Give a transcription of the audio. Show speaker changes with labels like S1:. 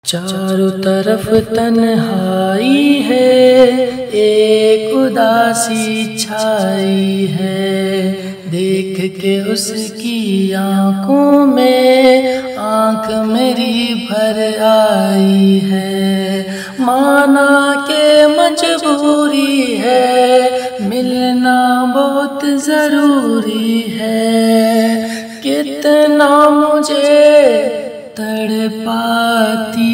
S1: चारों तरफ तन्हाई है, एक उदासी छाई है। देख के उसकी आँखों में आँख मेरी भर आई है। माना के मजबूरी है, मिलना बहुत ज़रूरी है। कितना मुझे तड़पाती